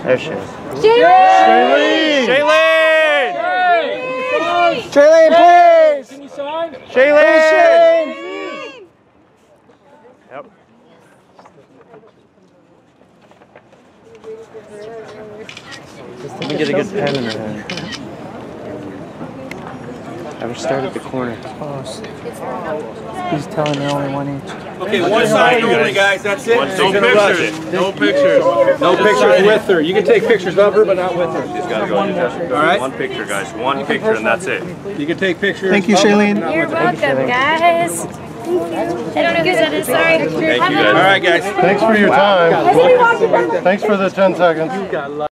There she is. Shailene! Shailene! Shailene, please! Can you sign? Shailene! Yep. Let me get a good pen in her hand. Have her start at the corner. He's telling me only one each. Okay, one side only, guys. That's it. No pictures. No pictures. No pictures with her. You can take pictures of her, but not with her. She's got to go on your desk. All right. One picture, guys. One picture, and that's it. You can take pictures. Thank you, Shailene. You're welcome, guys. I don't know who that is, sorry. Thank you, guys. All right, guys. Thanks for your time. Thanks for the 10 seconds.